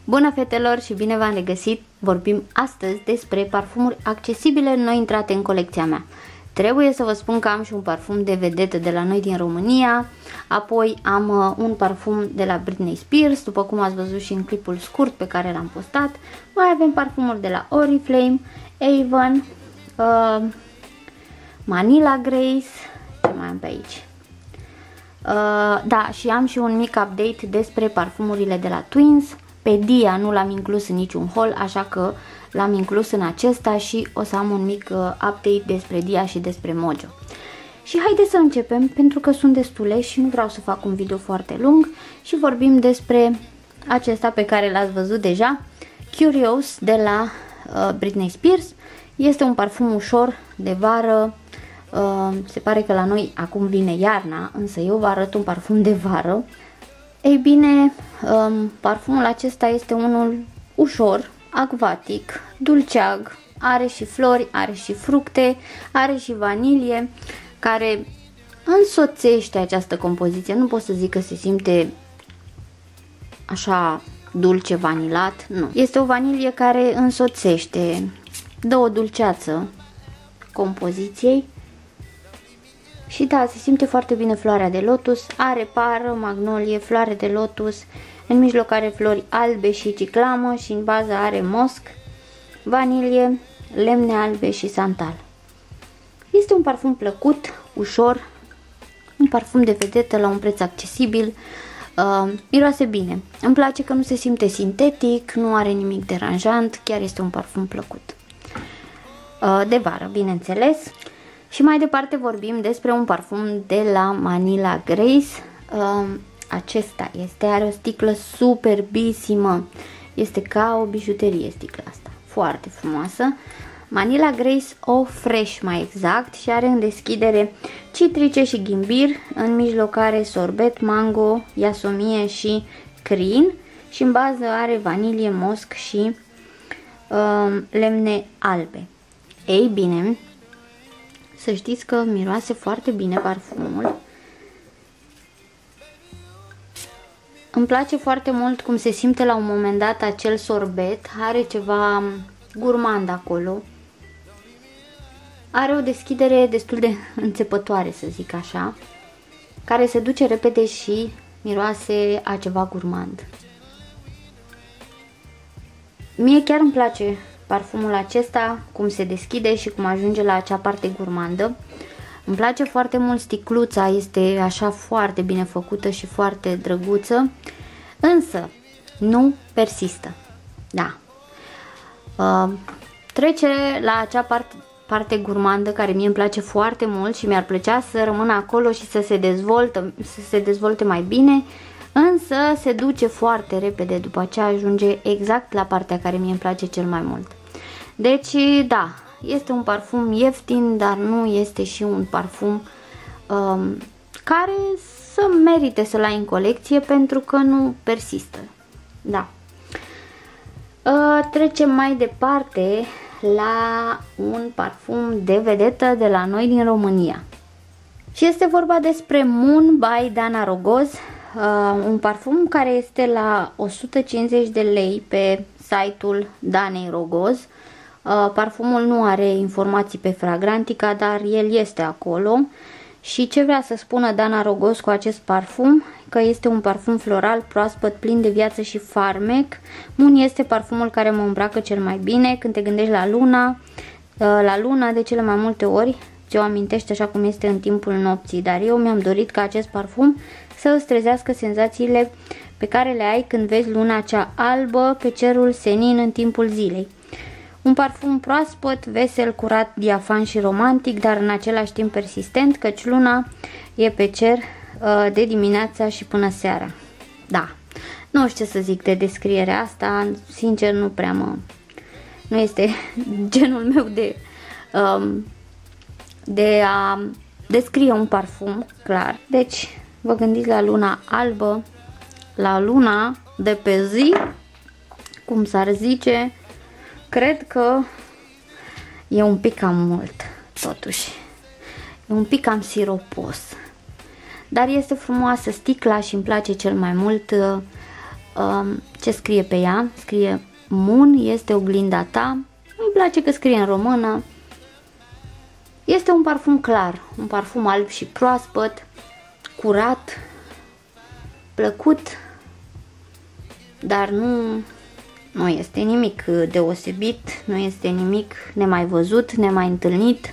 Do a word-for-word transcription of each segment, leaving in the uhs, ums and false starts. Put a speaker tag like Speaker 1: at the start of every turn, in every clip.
Speaker 1: Bună fetelor și bine v-am regăsit! Vorbim astăzi despre parfumuri accesibile noi intrate în colecția mea. Trebuie să vă spun că am și un parfum de vedetă de la noi din România, apoi am uh, un parfum de la Britney Spears, după cum ați văzut și în clipul scurt pe care l-am postat. Mai avem parfumuri de la Oriflame, Avon, uh, Manila Grace, ce mai am pe aici? Uh, da, și am și un mic update despre parfumurile de la Twins. Pe Dia nu l-am inclus în niciun haul, așa că l-am inclus în acesta și o să am un mic uh, update despre Dia și despre Mojo. Și haideți să începem, pentru că sunt destule și nu vreau să fac un video foarte lung și vorbim despre acesta pe care l-ați văzut deja, Curious de la uh, Britney Spears. Este un parfum ușor de vară, uh, se pare că la noi acum vine iarna, însă eu vă arăt un parfum de vară. Ei bine, um, parfumul acesta este unul ușor, acvatic, dulceag, are și flori, are și fructe, are și vanilie, care însoțește această compoziție. Nu pot să zic că se simte așa dulce vanilat, nu. Este o vanilie care însoțește, dă o dulceață compoziției. Și da, se simte foarte bine floarea de lotus, are pară, magnolie, floare de lotus, în mijloc are flori albe și ciclamă și în bază are mosc, vanilie, lemne albe și santal. Este un parfum plăcut, ușor, un parfum de vedetă la un preț accesibil, uh, miroase bine. Îmi place că nu se simte sintetic, nu are nimic deranjant, chiar este un parfum plăcut. Uh, de vară, bineînțeles. Și mai departe vorbim despre un parfum de la Manila Grace. Uh, acesta este, are o sticlă superbisimă. Este ca o bijuterie sticla asta. Foarte frumoasă. Manila Grace O Fresh mai exact și are în deschidere citrice și ghimbir. În mijloc are sorbet, mango, iasomie și crin. Și în bază are vanilie, mosc și uh, lemne albe. Ei bine, să știți că miroase foarte bine parfumul. Îmi place foarte mult cum se simte la un moment dat acel sorbet. Are ceva gurmand acolo. Are o deschidere destul de înțepătoare, să zic așa, care se duce repede și miroase a ceva gurmand. Mie chiar îmi place parfumul acesta, cum se deschide și cum ajunge la acea parte gurmandă. Îmi place foarte mult sticluța, este așa foarte bine făcută și foarte drăguță, însă nu persistă. Da. Uh, trece la acea parte, parte gurmandă care mie îmi place foarte mult și mi-ar plăcea să rămână acolo și să se dezvolte, să se dezvolte mai bine, însă se duce foarte repede, după aceea ajunge exact la partea care mie îmi place cel mai mult. Deci, da, este un parfum ieftin, dar nu este și un parfum um, care să merite să-l ai în colecție, pentru că nu persistă. Da. Uh, trecem mai departe la un parfum de vedetă de la noi din România. Și este vorba despre Moon by Dana Rogoz, uh, un parfum care este la o sută cincizeci de lei pe site-ul Danei Rogoz. Uh, parfumul nu are informații pe Fragrantica, dar el este acolo. Și ce vrea să spună Dana Rogoz cu acest parfum? Că este un parfum floral, proaspăt, plin de viață și farmec. Moon este parfumul care mă îmbracă cel mai bine. Când te gândești la luna, uh, la luna de cele mai multe ori ți-o amintești așa cum este în timpul nopții. Dar eu mi-am dorit ca acest parfum să îți trezească senzațiile pe care le ai când vezi luna cea albă pe cerul senin în timpul zilei. Un parfum proaspăt, vesel, curat, diafan și romantic, dar în același timp persistent, căci luna e pe cer uh, de dimineața și până seara. Da, nu știu ce să zic de descrierea asta, sincer nu prea mă... Nu este genul meu de, um, de a descrie un parfum, clar. Deci, vă gândiți la luna albă, la luna de pe zi, cum s-ar zice. Cred că e un pic cam mult, totuși. E un pic cam siropos. Dar este frumoasă sticla și îmi place cel mai mult um, ce scrie pe ea. Scrie Moon, este oglinda ta. Îmi place că scrie în română. Este un parfum clar, un parfum alb și proaspăt, curat, plăcut, dar nu, nu este nimic deosebit, nu este nimic nemai văzut, nemai întâlnit.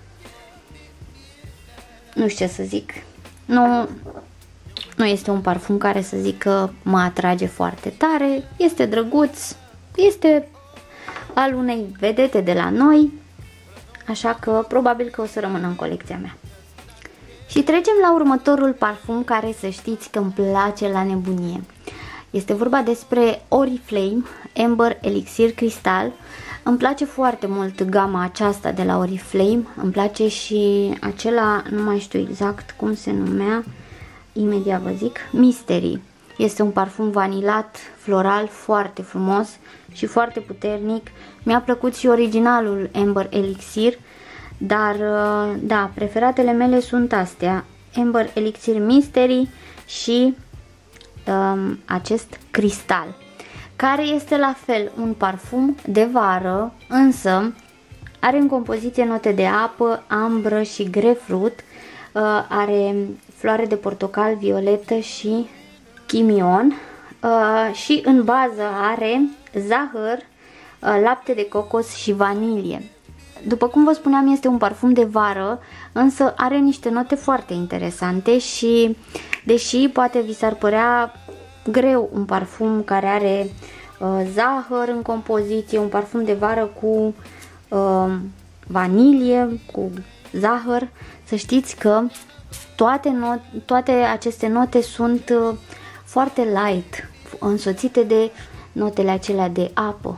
Speaker 1: Nu știu ce să zic. Nu, nu este un parfum care să zic că mă atrage foarte tare. Este drăguț, este al unei vedete de la noi, așa că probabil că o să rămână în colecția mea. Și trecem la următorul parfum care să știți că îmi place la nebunie. Este vorba despre Oriflame Amber Elixir Crystal. Îmi place foarte mult gama aceasta de la Oriflame. Îmi place și acela, nu mai știu exact cum se numea, imediat vă zic, Mystery. Este un parfum vanilat, floral, foarte frumos și foarte puternic. Mi-a plăcut și originalul Amber Elixir, dar da, preferatele mele sunt astea, Amber Elixir Mystery și um, acest Cristal, care este la fel un parfum de vară, însă are în compoziție note de apă, ambră și grapefruit, uh, are floare de portocal, violetă și chimion uh, și în bază are zahăr, uh, lapte de cocos și vanilie. După cum vă spuneam, este un parfum de vară, însă are niște note foarte interesante și deși poate vi s-ar părea greu un parfum care are uh, zahăr în compoziție, un parfum de vară cu uh, vanilie, cu zahăr, să știți că toate, not toate aceste note sunt uh, foarte light, însoțite de notele acelea de apă.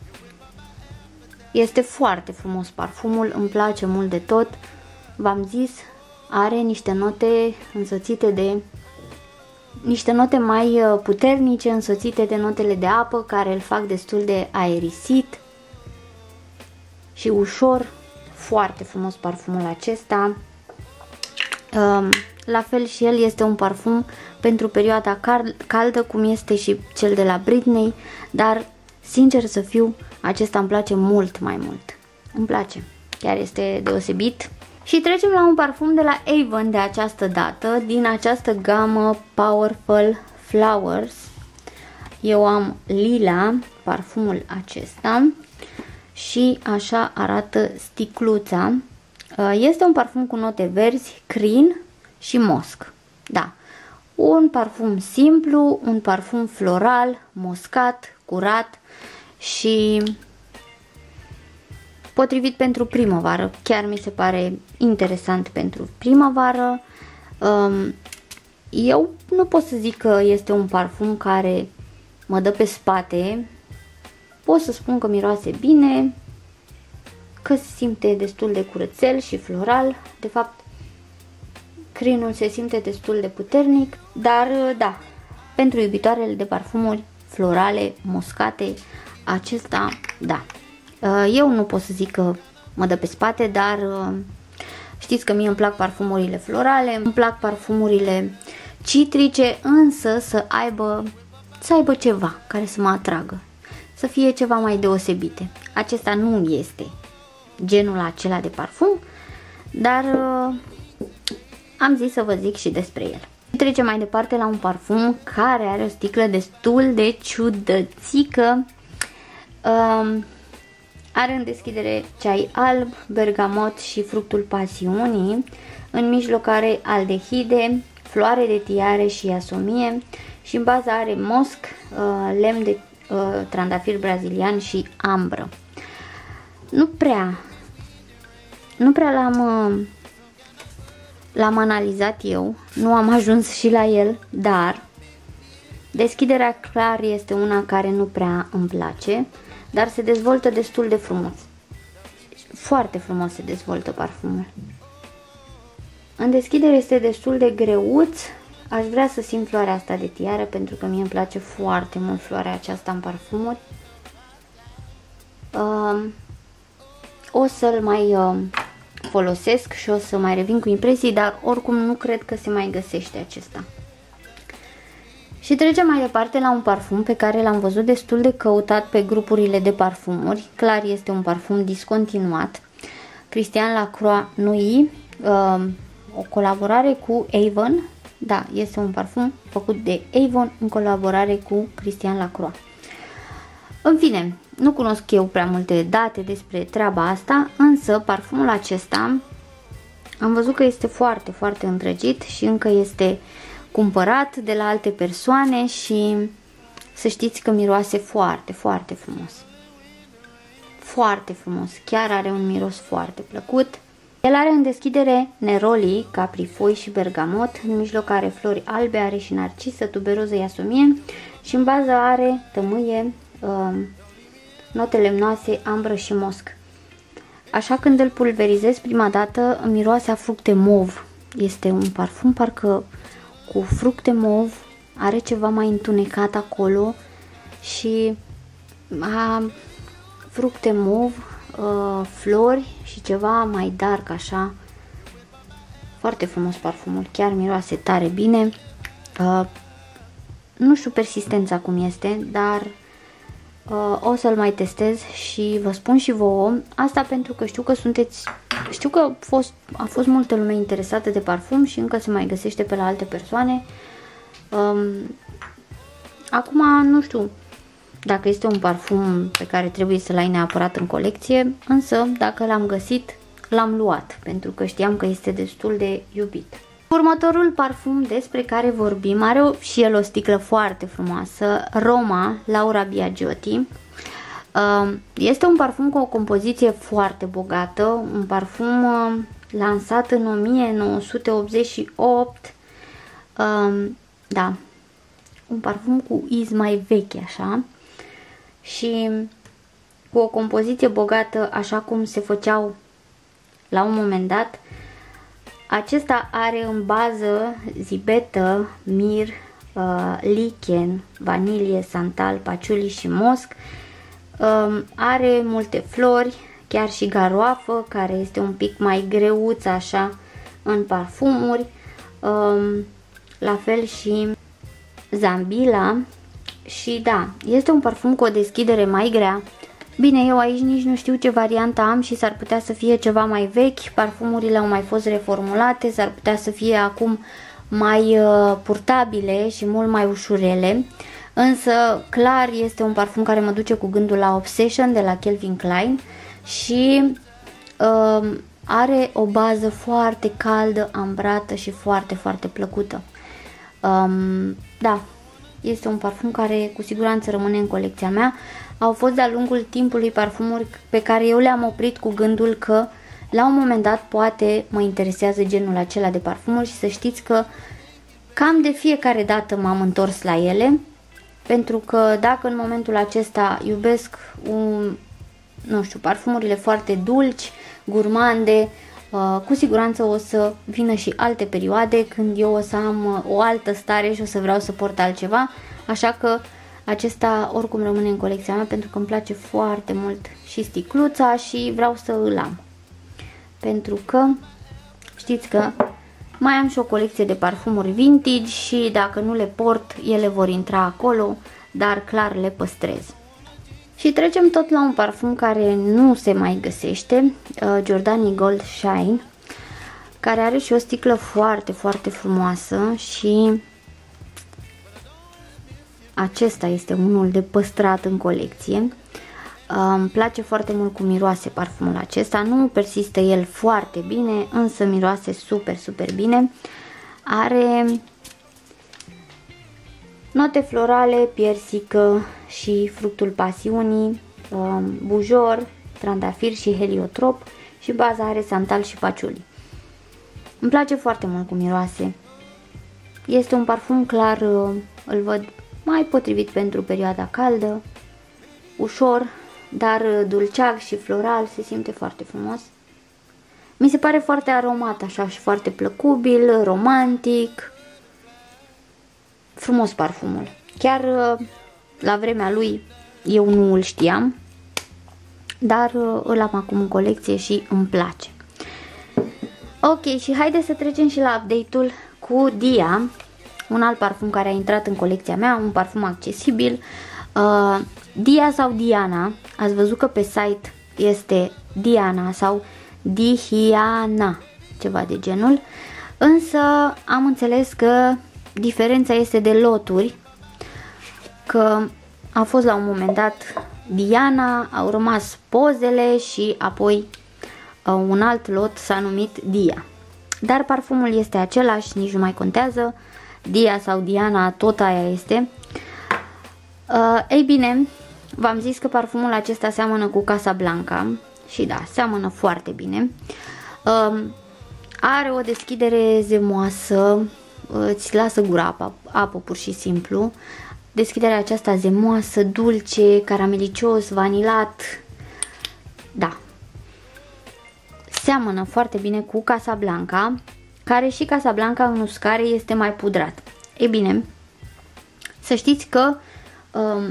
Speaker 1: Este foarte frumos parfumul, îmi place mult de tot. V-am zis, are niște note însoțite de niște note mai puternice, însoțite de notele de apă, care îl fac destul de aerisit și ușor. Foarte frumos parfumul acesta. La fel și el este un parfum pentru perioada caldă, cum este și cel de la Britney, dar sincer să fiu, acesta îmi place mult mai mult. Îmi place, chiar este deosebit. Și trecem la un parfum de la Avon de această dată, din această gamă Powerful Flowers. Eu am lila, parfumul acesta, și așa arată sticluța. Este un parfum cu note verzi, crin și mosc. Da, un parfum simplu, un parfum floral, moscat, curat și potrivit pentru primăvară. Chiar mi se pare interesant pentru primăvară. Eu nu pot să zic că este un parfum care mă dă pe spate. Pot să spun că miroase bine, că se simte destul de curățel și floral. De fapt, crinul se simte destul de puternic, dar da, pentru iubitoarele de parfumuri florale, moscate, acesta, da. Eu nu pot să zic că mă dă pe spate, dar știți că mie îmi plac parfumurile florale, îmi plac parfumurile citrice, însă să aibă, să aibă ceva care să mă atragă, să fie ceva mai deosebite. Acesta nu este genul acela de parfum, dar am zis să vă zic și despre el. Trecem mai departe la un parfum care are o sticlă destul de ciudățică. Um, are în deschidere ceai alb, bergamot și fructul pasiunii. În mijloc are aldehide, floare de tiare și iasomie și în bază are mosc, uh, lemn de uh, trandafir brazilian și ambră. Nu prea, nu prea l-am uh, l-am analizat eu, nu am ajuns și la el, dar deschiderea clar este una care nu prea îmi place, dar se dezvoltă destul de frumos. Foarte frumos se dezvoltă parfumul. În deschidere este destul de greuț. Aș vrea să simt floarea asta de tiară, pentru că mie îmi place foarte mult floarea aceasta în parfumuri. Uh, o să-l mai uh, folosesc și o să mai revin cu impresii, dar oricum nu cred că se mai găsește acesta. Și trecem mai departe la un parfum pe care l-am văzut destul de căutat pe grupurile de parfumuri. Clar este un parfum discontinuat. Christian Lacroix Nuit, uh, o colaborare cu Avon. Da, este un parfum făcut de Avon în colaborare cu Christian Lacroix. În fine, nu cunosc eu prea multe date despre treaba asta, însă parfumul acesta am văzut că este foarte, foarte îndrăgit și încă este cumpărat de la alte persoane și să știți că miroase foarte, foarte frumos. Foarte frumos, chiar are un miros foarte plăcut. El are în deschidere neroli, caprifoi și bergamot, în mijloc are flori albe, are și narcisă, tuberoză, iasomie și în bază are tămâie, uh, note lemnoase, ambră și mosc. Așa când îl pulverizez prima dată, miroase a fructe mov. Este un parfum parcă cu fructe mov, are ceva mai întunecat acolo și a fructe mov, uh, flori și ceva mai dark așa. Foarte frumos parfumul, chiar miroase tare bine. Uh, nu știu persistența cum este, dar uh, o să-l mai testez și vă spun și vouă. Asta pentru că știu că sunteți, știu că a fost, a fost multă lume interesată de parfum și încă se mai găsește pe la alte persoane. Um, acum nu știu dacă este un parfum pe care trebuie să-l ai neapărat în colecție, însă dacă l-am găsit, l-am luat, pentru că știam că este destul de iubit. Următorul parfum despre care vorbim are o, și el o sticlă foarte frumoasă, Roma, Laura Biagiotti. Este un parfum cu o compoziție foarte bogată, un parfum lansat în o mie nouă sute optzeci și opt, da, un parfum cu iz mai vechi așa și cu o compoziție bogată așa cum se făceau la un moment dat. Acesta are în bază zibetă, mir, uh, lichen, vanilie, santal, paciuli și mosc. Um, are multe flori, chiar și garoafă, care este un pic mai greuță așa în parfumuri. Um, la fel și zambila. Și da, este un parfum cu o deschidere mai grea. Bine, eu aici nici nu știu ce variantă am și s-ar putea să fie ceva mai vechi, parfumurile au mai fost reformulate, s-ar putea să fie acum mai uh, purtabile și mult mai ușurele, însă clar este un parfum care mă duce cu gândul la Obsession de la Calvin Klein și uh, are o bază foarte caldă, ambrată și foarte, foarte plăcută. Um, da, este un parfum care cu siguranță rămâne în colecția mea. Au fost de-a lungul timpului parfumuri pe care eu le-am oprit cu gândul că la un moment dat poate mă interesează genul acela de parfumuri și să știți că cam de fiecare dată m-am întors la ele, pentru că dacă în momentul acesta iubesc un, nu știu, parfumurile foarte dulci, gurmande, uh, cu siguranță o să vină și alte perioade când eu o să am o altă stare și o să vreau să port altceva, așa că acesta oricum rămâne în colecția mea pentru că îmi place foarte mult și sticluța și vreau să îl am. Pentru că știți că mai am și o colecție de parfumuri vintage și dacă nu le port, ele vor intra acolo, dar clar le păstrez. Și trecem tot la un parfum care nu se mai găsește, uh, Giordani Gold Shine, care are și o sticlă foarte, foarte frumoasă și acesta este unul de păstrat în colecție. Îmi place foarte mult cum miroase parfumul acesta. Nu persistă el foarte bine, însă miroase super, super bine. Are note florale, piersică și fructul pasiunii, bujor, trandafir și heliotrop și baza are santal și paciuli. Îmi place foarte mult cum miroase. Este un parfum clar, îl văd mai potrivit pentru perioada caldă, ușor, dar dulceag și floral, se simte foarte frumos. Mi se pare foarte aromat așa și foarte plăcubil, romantic, frumos parfumul. Chiar la vremea lui eu nu îl știam, dar îl am acum în colecție și îmi place. Ok, și haideți să trecem și la update-ul cu Dia. un alt parfum care a intrat în colecția mea, un parfum accesibil, uh, Dia sau Diana. Ați văzut că pe site este Diana sau Dihiana, ceva de genul, însă am înțeles că diferența este de loturi, că a fost la un moment dat Diana, au rămas pozele și apoi uh, un alt lot s-a numit Dia. Dar parfumul este același, nici nu mai contează, Dia sau Diana, tot aia este. Uh, ei bine, v-am zis că parfumul acesta seamănă cu Casablanca și da, seamănă foarte bine. Uh, are o deschidere zemoasă, îți lasă gura apă, apă pur și simplu. Deschiderea aceasta zemoasă, dulce, caramelicios, vanilat, da. Seamănă foarte bine cu Casablanca, care și Casablanca în uscare este mai pudrat. Ei bine, să știți că um,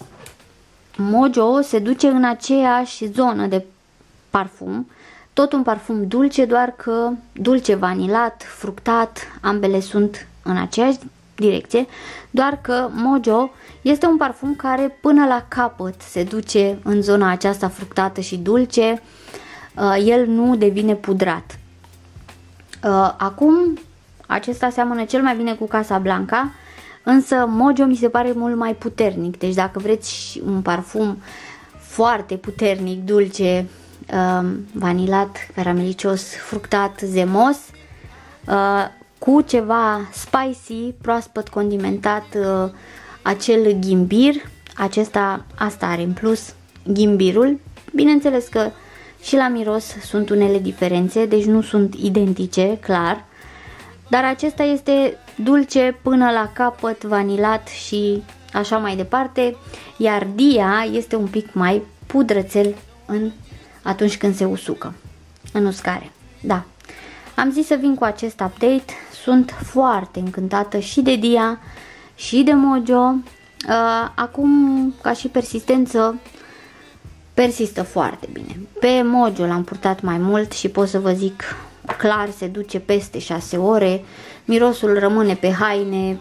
Speaker 1: Mojo se duce în aceeași zonă de parfum, tot un parfum dulce, doar că dulce vanilat, fructat, ambele sunt în aceeași direcție, doar că Mojo este un parfum care până la capăt se duce în zona aceasta fructată și dulce, uh, el nu devine pudrat. Uh, acum, acesta seamănă cel mai bine cu Casablanca, însă Mojo mi se pare mult mai puternic, deci dacă vreți un parfum foarte puternic, dulce, uh, vanilat, caramelicios, fructat, zemos, uh, cu ceva spicy, proaspăt condimentat, uh, acel ghimbir, acesta, asta are în plus, ghimbirul. Bineînțeles că și la miros sunt unele diferențe, deci nu sunt identice, clar, dar acesta este dulce până la capăt, vanilat și așa mai departe, iar Dia este un pic mai pudrățel în, atunci când se usucă, în uscare. Da, am zis să vin cu acest update, sunt foarte încântată și de Dia și de Mojo. Uh, acum, ca și persistență, persistă foarte bine. Pe Mojo l-am purtat mai mult și pot să vă zic clar, se duce peste șase ore, mirosul rămâne pe haine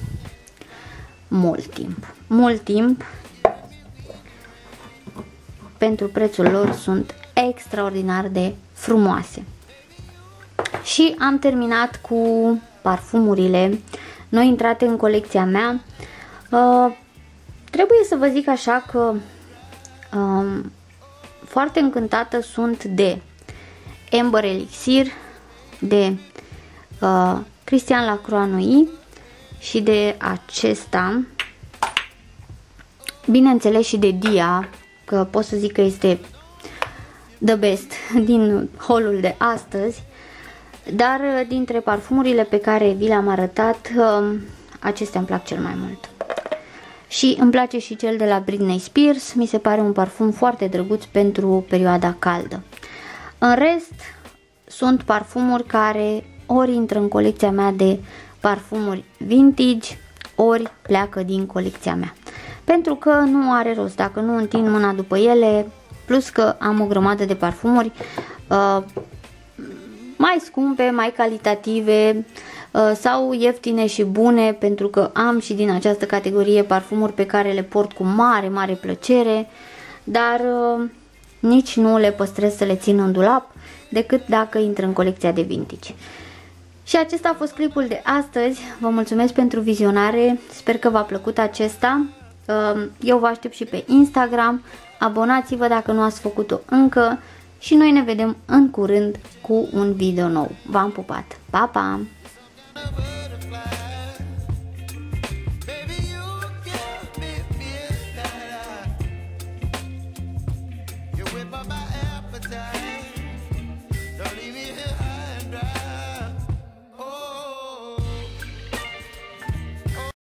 Speaker 1: mult timp. Mult timp, pentru prețul lor sunt extraordinar de frumoase. Și am terminat cu parfumurile noi intrate în colecția mea. Uh, trebuie să vă zic așa că uh, foarte încântată sunt de Amber Elixir, de uh, Christian Lacroix Nouilh și de acesta, bineînțeles și de Dia, că pot să zic că este the best din haul de astăzi. Dar dintre parfumurile pe care vi le-am arătat, acestea îmi plac cel mai mult. Și îmi place și cel de la Britney Spears, mi se pare un parfum foarte drăguț pentru perioada caldă. În rest, sunt parfumuri care ori intră în colecția mea de parfumuri vintage, ori pleacă din colecția mea. Pentru că nu are rost, dacă nu întind mâna după ele, plus că am o grămadă de parfumuri uh, mai scumpe, mai calitative uh, sau ieftine și bune, pentru că am și din această categorie parfumuri pe care le port cu mare, mare plăcere, dar uh, nici nu le păstrez să le țin în dulap decât dacă intră în colecția de vintage. Și acesta a fost clipul de astăzi. Vă mulțumesc pentru vizionare, sper că v-a plăcut acesta. Uh, eu vă aștept și pe Instagram, abonați-vă dacă nu ați făcut-o încă. Și noi ne vedem în curând cu un video nou. V-am pupat! Pa, pa!
Speaker 2: Don't leave me here.